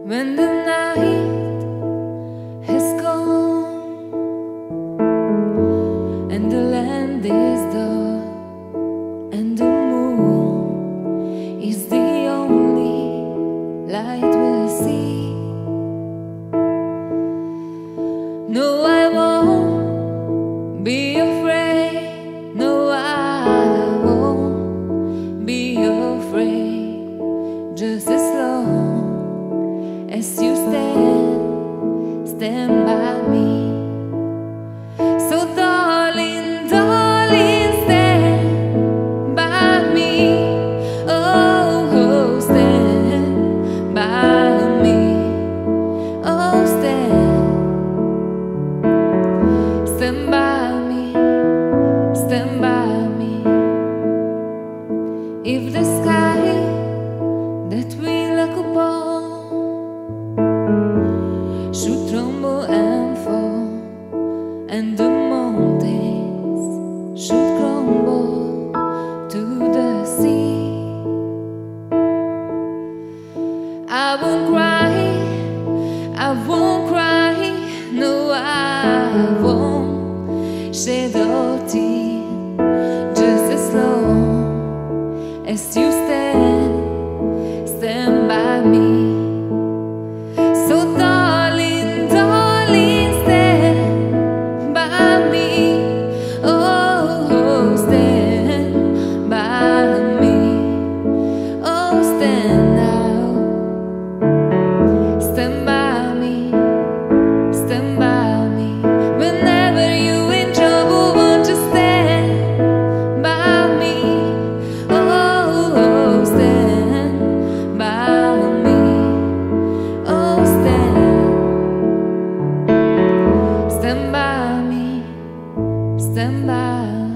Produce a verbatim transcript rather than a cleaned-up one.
when the night has gone and the land is dark and the moon is the only light we'll see. No, I won't be afraid. No, I won't be afraid. Just as long as you stand, stand by me. So darling, darling, stand by me. Oh, oh, stand by me. Oh, stand, stand by me, stand by me. If the sky that we look upon should tremble and fall, and the mountains should crumble to the sea, I won't cry, I won't cry. No, I won't shed a tear. Just as long as you stand, stand by me. So darling, darling, stand by me. Oh, oh, stand by me. Oh, stand now. Stand by me, stand by me. Whenever you're in trouble, won't you stand by me? Oh, oh, stand by me. Oh, stand, stand by me, stand by